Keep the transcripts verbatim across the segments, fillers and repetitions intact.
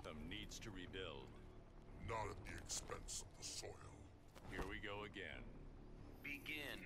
Gotham needs to rebuild. Not at the expense of the soil. Here we go again. Begin.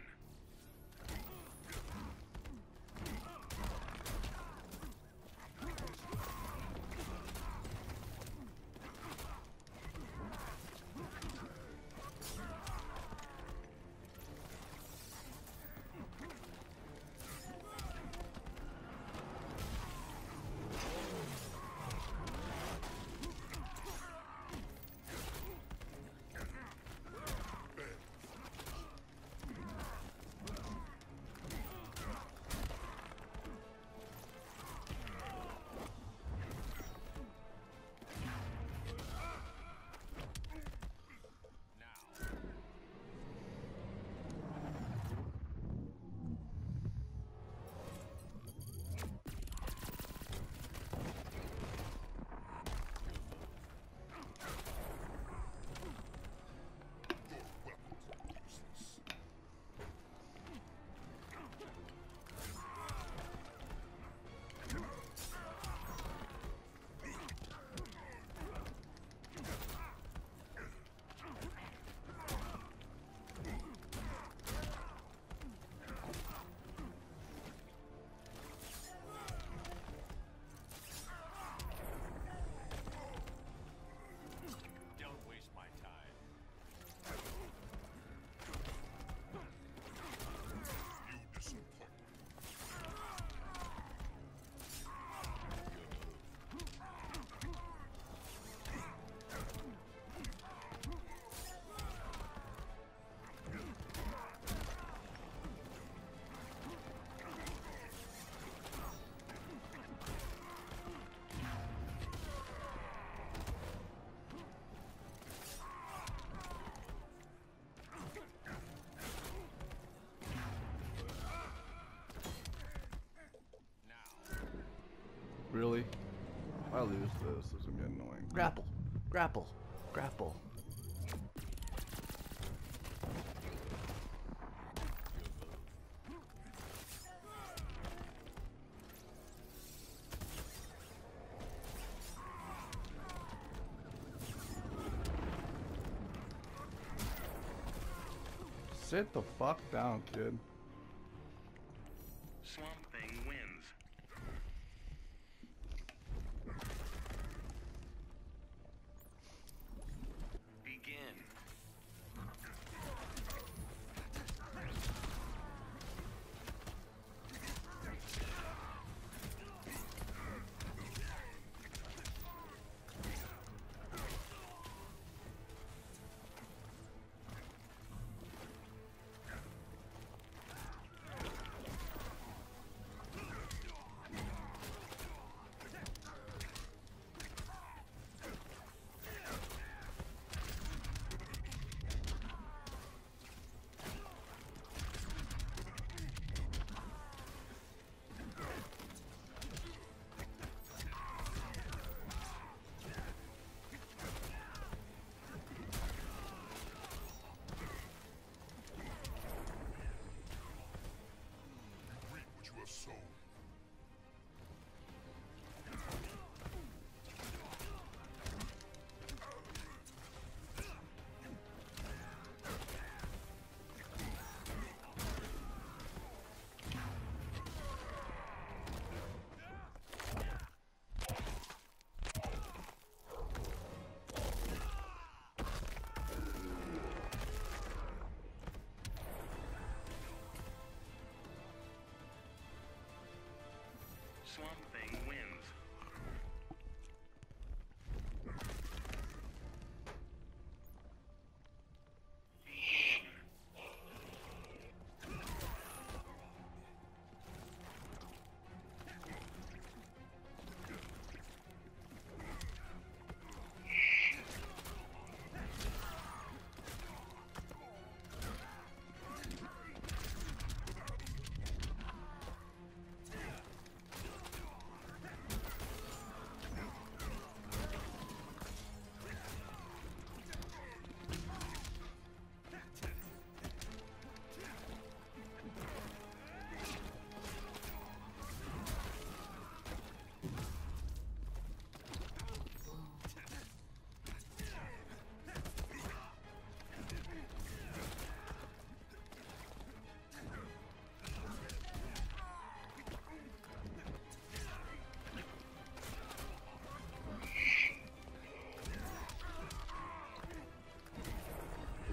Really? If I lose this, this is gonna get annoying. Grapple. Grapple. Grapple. Sit the fuck down, kid. Swamp Thing wins. Begin.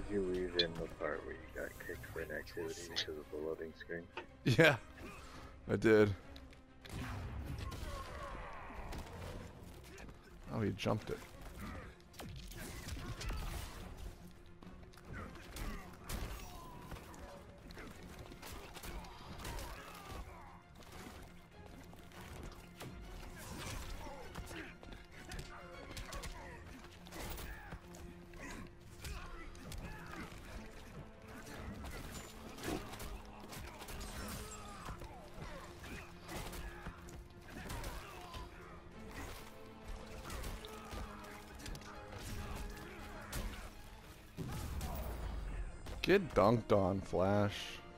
you leave in the part where you got kicked for inactivity because of the loading screen? Yeah, I did. Oh, he jumped it. Get dunked on, Flash.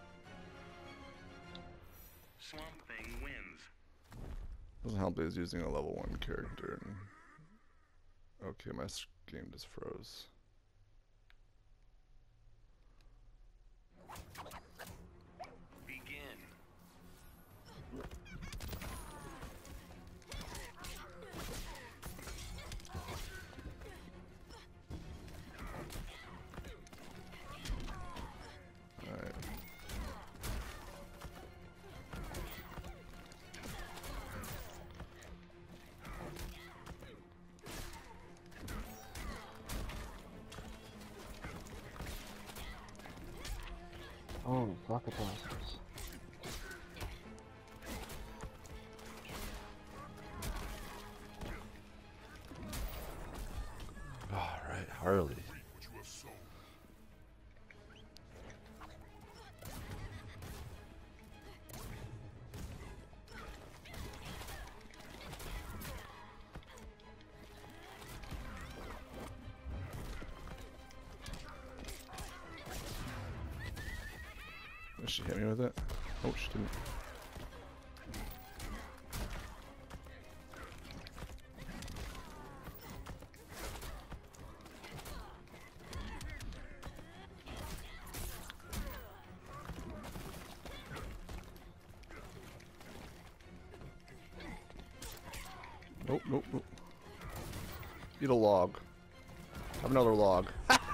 Swamp Thing wins. Doesn't help that he's using a level one character. And... Okay, my s- game just froze. Begin. Alright. Oh, rocket blasters. Alright, Harley. What you have sown. Did she hit me with it? Oh, she didn't. Nope, nope, nope. Eat a log. Have another log.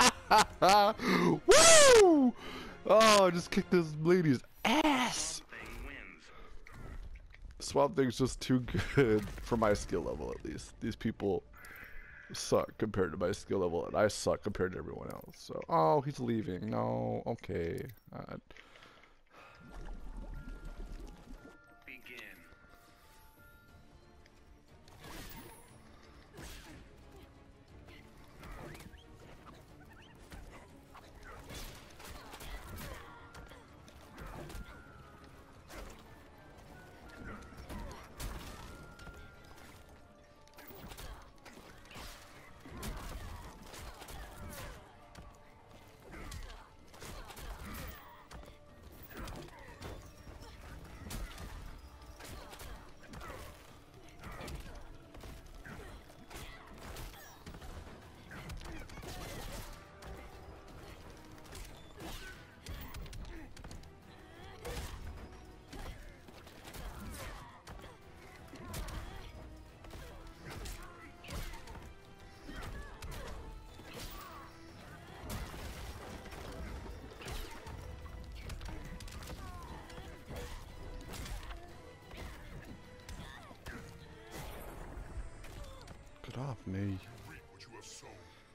Woo! Oh, I just kicked this lady's ass! Thing wins. Swamp Thing's just too good for my skill level, at least. These people suck compared to my skill level, and I suck compared to everyone else. So, oh, he's leaving. No, okay. Uh, Begin. get off me. Reap what you have sown.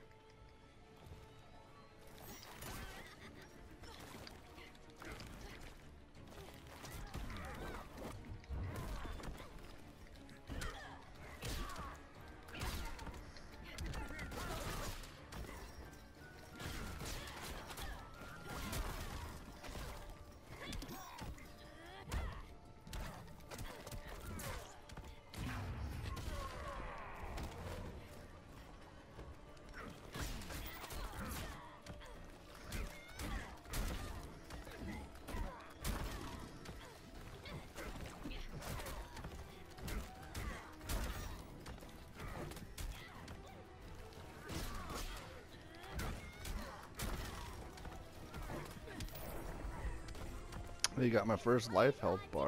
You got my first life health bar.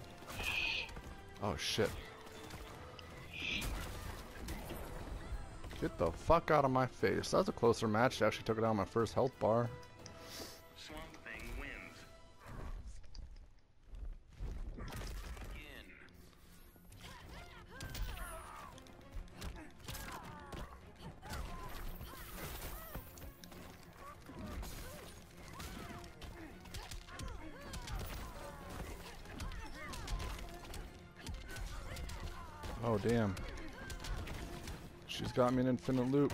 Oh shit. Get the fuck out of my face. That was a closer match. They actually took it down my first health bar. Swamp Thing wins. Begin. Oh, damn. She's got me an infinite loop.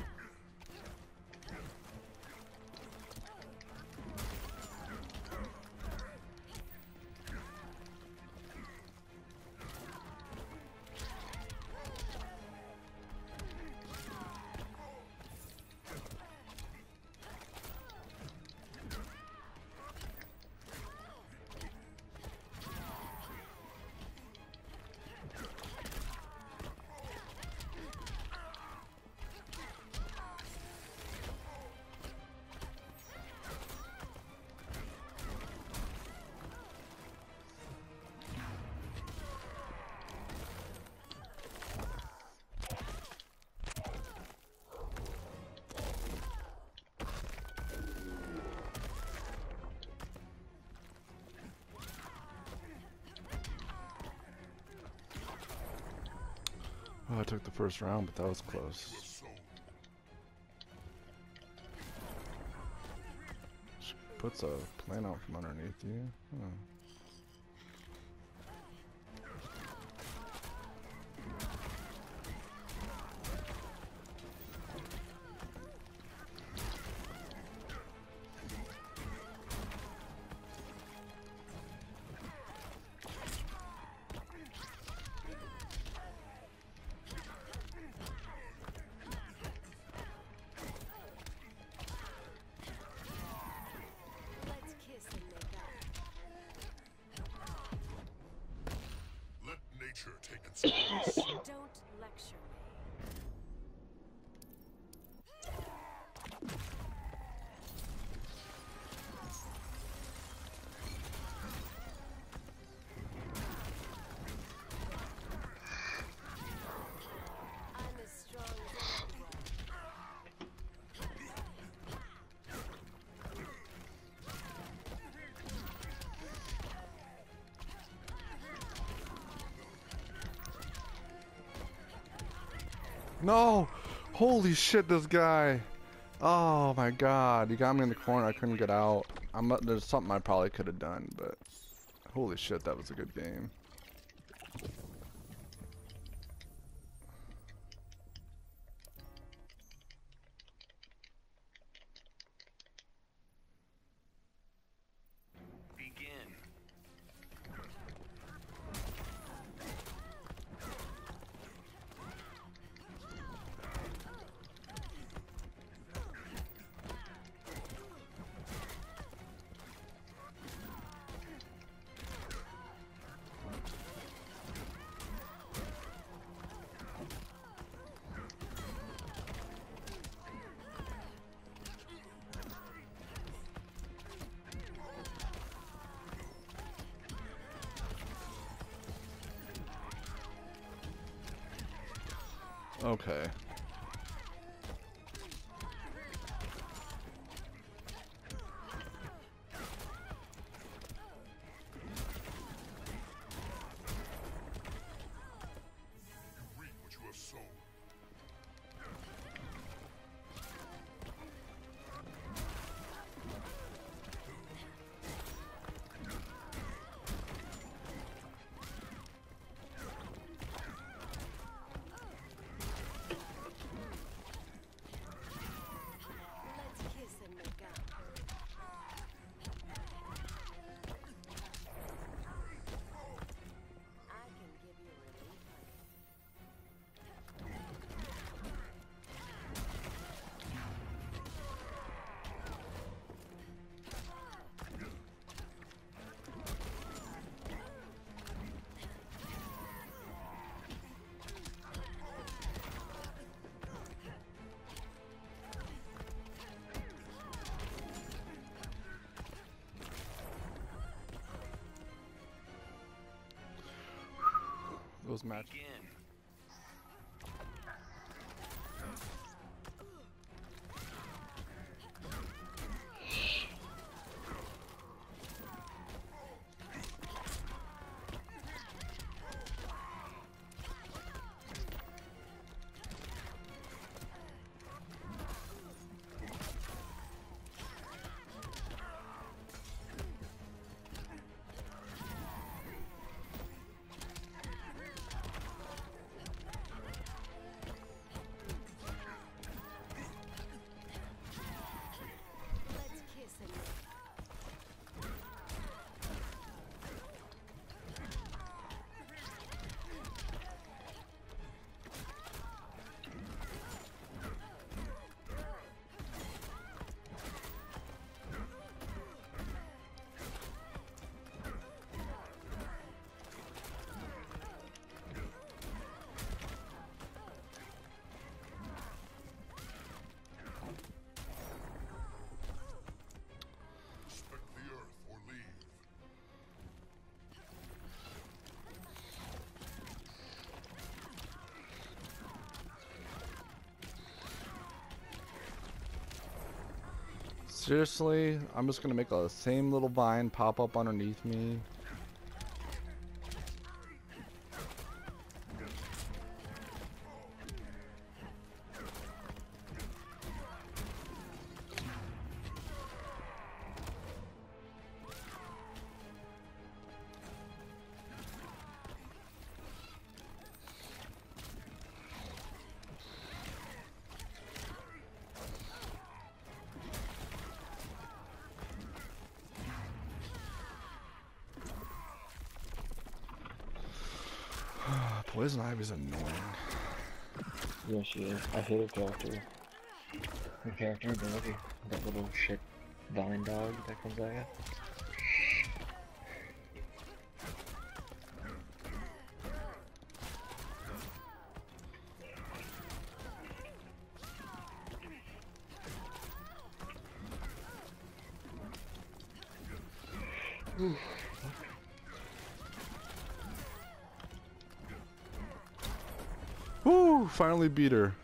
Oh, I took the first round, but that was close. She puts a plant out from underneath you. Huh. Let's kiss and make up. Let nature take its course. Don't lecture me. I'm as strong as anyone. No! Holy shit, this guy! Oh my god, you got me in the corner, I couldn't get out. I'm, there's something I probably could have done, but holy shit, that was a good game. Begin. Okay. You reap what you have sown. Let's kiss and make up. I can give you relief, honey. Those matches. Begin. Seriously? I'm just gonna make a same little vine pop up underneath me. Poison Ivy's annoying. Yeah, she is. I hate her character. Her character ability. That little shit vine dog that comes at you. Woo! Finally beat her.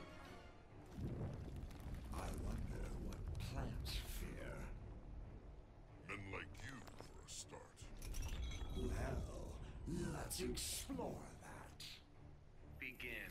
I wonder what plants fear. Men like you, for a start. Well, let's explore that. Begin.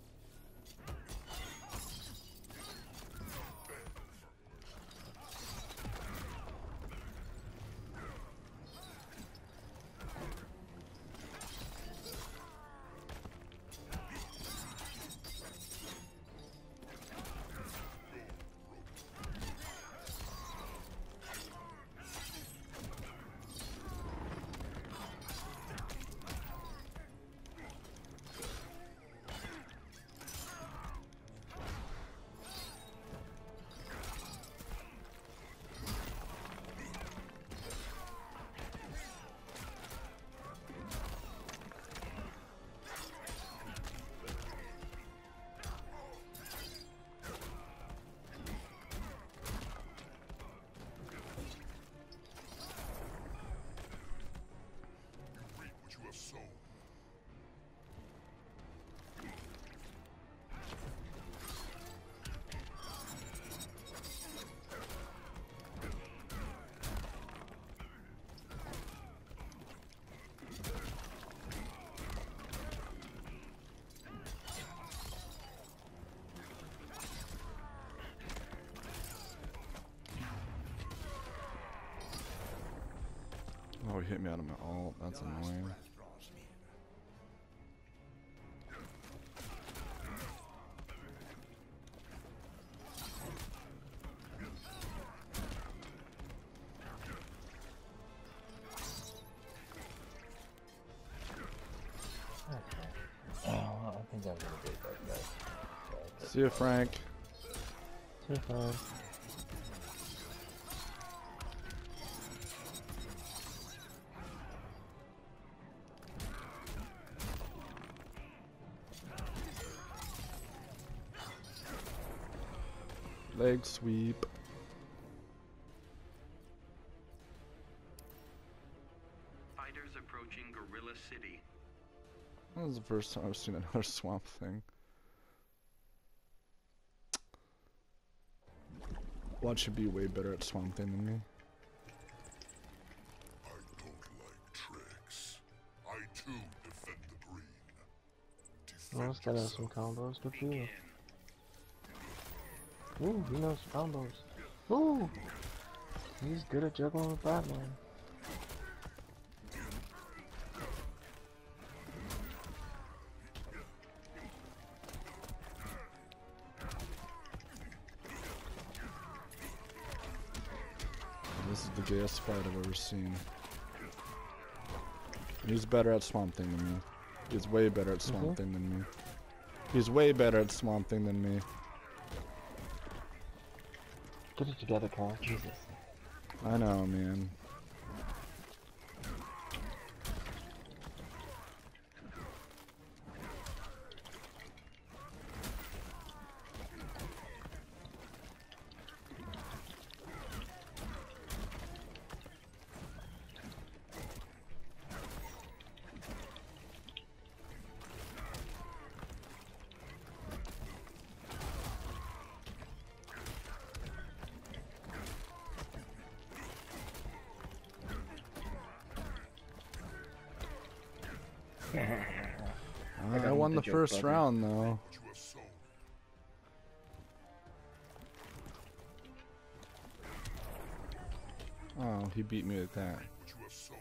Reap what you have sown. Oh, he hit me out of my ult. That's Your last annoying. breath draws near. Oh, I think I'm gonna beat that guy. See ya, Frank. Too fun. Leg sweep. Fighters approaching Gorilla City. That was the first time I've seen another swamp thing. Watch should be way better at swamp thing than me. I don't like tricks. I too defend the green. Well, Defend let's get us yourself. some combos. Good for you. Begin. Ooh, he knows combos. Ooh! He's good at juggling with Batman. This is the gayest fight I've ever seen. He's better at Swamp Thing than me. He's way better at Swamp Mhm. Thing than me. He's way better at Swamp Thing than me. Get it together, Carl. Jesus. I know, man. I, got him won the with the joke first button. round though. What you have sown. Oh, he beat me with that. What you have sown.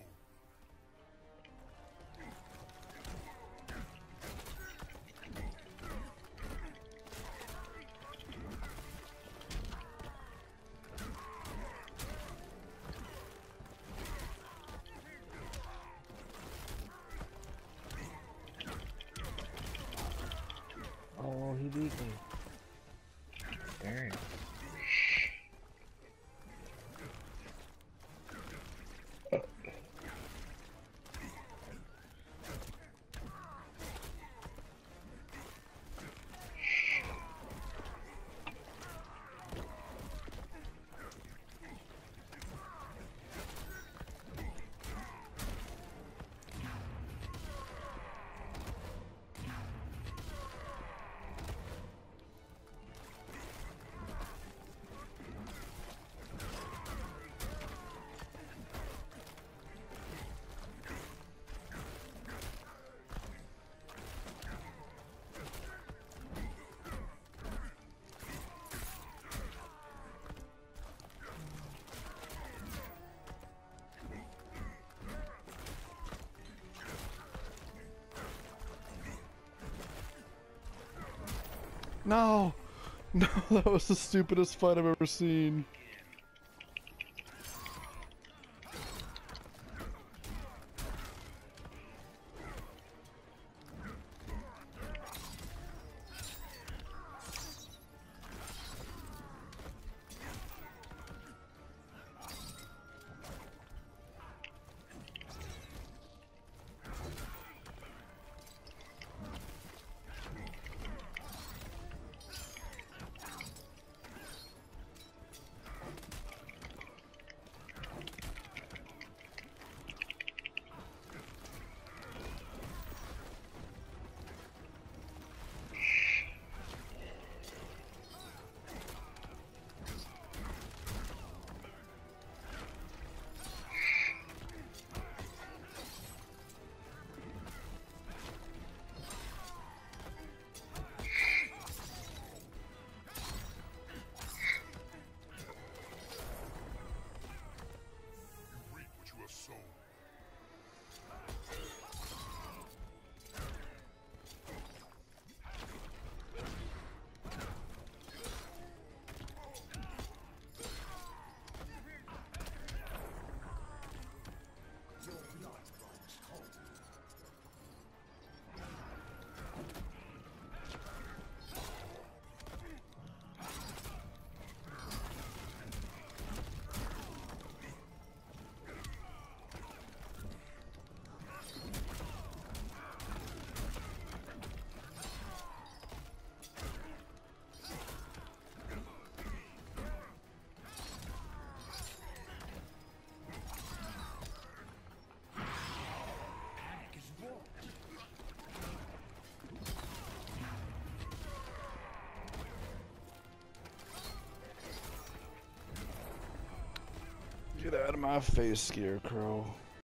Oh, he beat me. Darn. No! No, that was the stupidest fight I've ever seen. You reap what you have sown. Your blood runs cold. Panic is born. Get out of my face, Scarecrow.